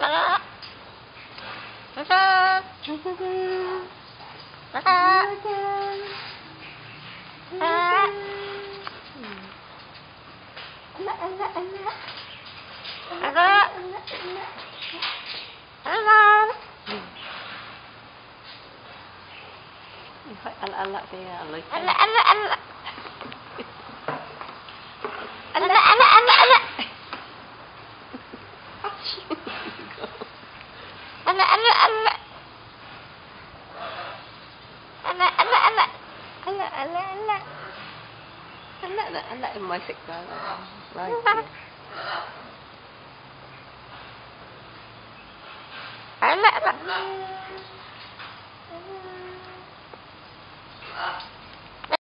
Ala-ala kaya alay. Ala. Ala. Ala, masik ka. Like Ala.